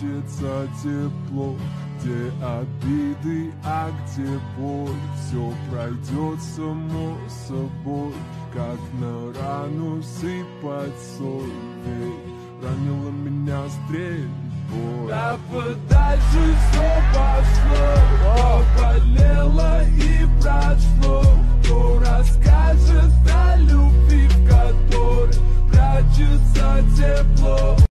хочется тепло, где обиды, а где боль. Все пройдет само собой, как на рану сыпать соль. Ведь ранила меня стрельбой. А подальше все пошло, поболело и прошло.